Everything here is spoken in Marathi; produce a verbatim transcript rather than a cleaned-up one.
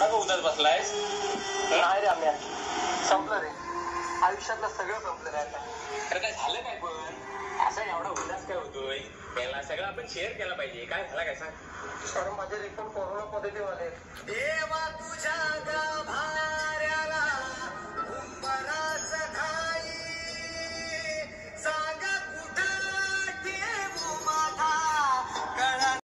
का उदास बसलायस? नाही रे आम्ही संपलं रे, आयुष्यातलं सगळं संपलं रे आता. अरे काय झालं काय पण? असा एवढा उदास काय होतोय? त्याला सगळं आपण शेअर केला पाहिजे. काय झाला काय सांग? सर माझे रिपोर्ट कोरोना पॉझिटिव्ह आले. देवा तुझ्या गाभार